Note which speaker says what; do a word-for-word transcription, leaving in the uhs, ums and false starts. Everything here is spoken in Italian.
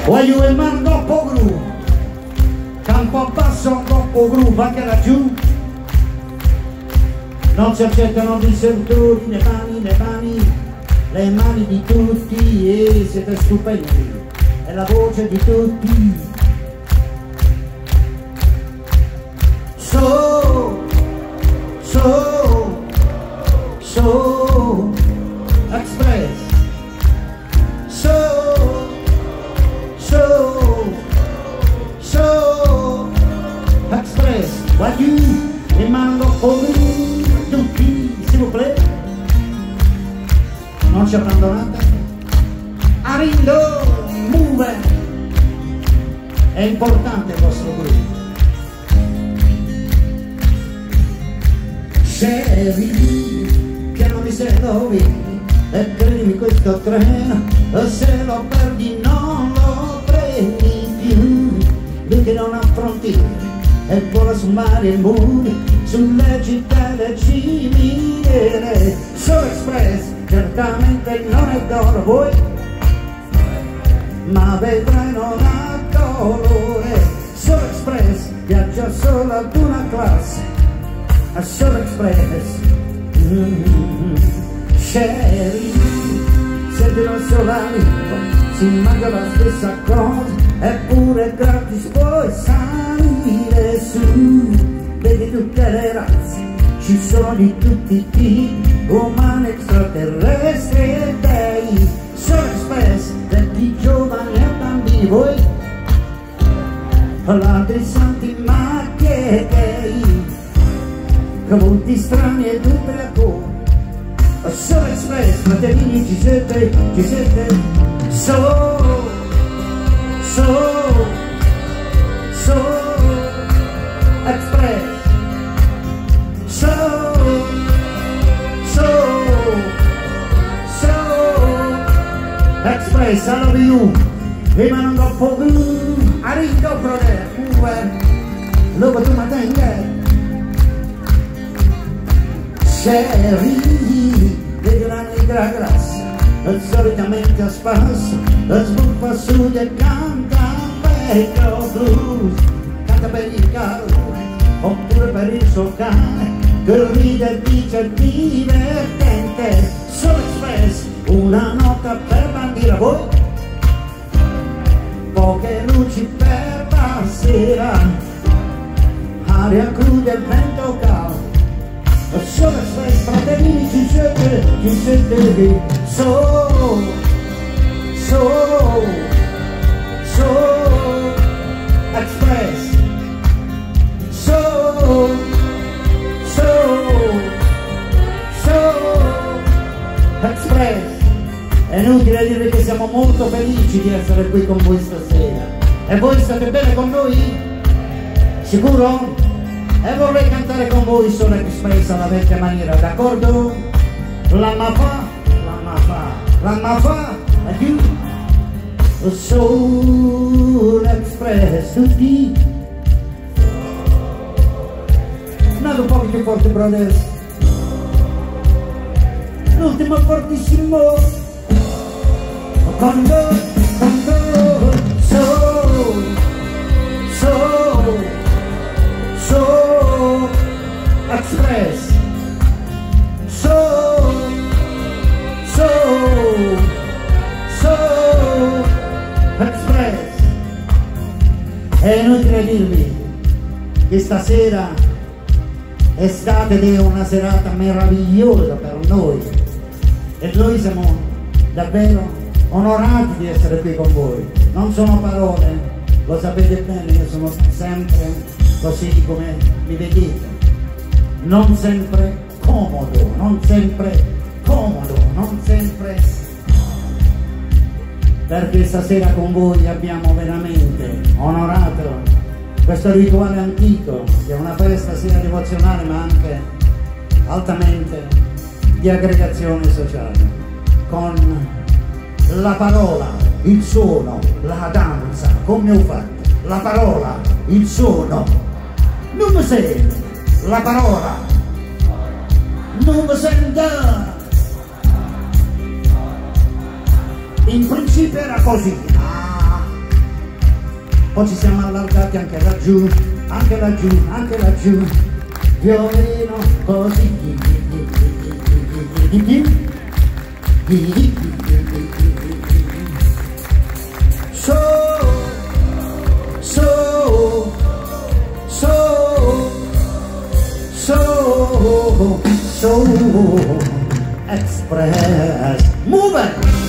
Speaker 1: Voglio il man dopo gru, campo basso dopo gru, va che laggiù. Non si accettano disertori, le mani, le mani, le mani di tutti, e siete stupendi, è la voce di tutti. So, so, so, express. So, so, so, express. Voglio le mani dopo gru, tutti, s'il vous plaît. Non ci abbandonate. Arindo, move. È importante il vostro gruppo. Scendi, piano mi se lo vedi, e credimi questo treno, se lo perdi non lo prendi più. Lui che non affronti e vola su mari e muri, sulle città del ciminiere. Solo Express certamente non è d'oro, voi, ma vedrai non ha dolore. Solo Express viaggia solo ad una classe, a Solo Express. Mm-hmm. Sherry, siete non solo amico, si mangia la stessa cosa, eppure è gratis puoi salire su. Vedi tutte le razze, ci sono di tutti i tipi, umani, extraterrestri e dei. Solo Express, venti giovani e bambini, voi, ladri santi ma che gay, cavuti strani ed ubriaconi. Solo Express, fratellini, ci siete, ci siete. So, so, so, Express. So, so, so, Express, I love you. E ma non ho poco, arrivo brother, dopo tu mi tengai. Sherry, vedi una negra grassa, solitamente a spasso, sbuffa su e canta vecchio blues, canta per il calore, oppure per il suo cane, che ride e dice divertente. Solo Express, una nota per bandire voi, poche luci per la sera, aria cruda e vento caldo. Solo Express, fratellini, ci siete, ci siete. So, so, so, Express. So, so, so, Express. È inutile dire che siamo molto felici di essere qui con voi stasera. E voi state bene con noi? Sicuro? E vorrei cantare con voi Solo Express alla vecchia maniera, d'accordo? La ma fa, la ma fa, la ma fa, adieu. Solo Express, tutti. Andate un po' più forte, brothers. L'ultimo fortissimo. Quando, quando, so, so, so, Express. So, so, so, Express. È inutile dirvi che stasera è stata ed è una serata meravigliosa per noi e noi siamo davvero onorati di essere qui con voi. Non sono parole, lo sapete bene, io sono sempre così come mi vedete, non sempre comodo, non sempre comodo, non sempre, perché stasera con voi abbiamo veramente onorato questo rituale antico, che è una festa sia devozionale ma anche altamente di aggregazione sociale, con la parola, il suono, la danza, come ho fatto, la parola, il suono, non mi sente, la parola, non mi sente. In principio era così, ah, poi ci siamo allargati anche laggiù, anche laggiù, anche laggiù, violino così. So, so, so, so, so, express, move it!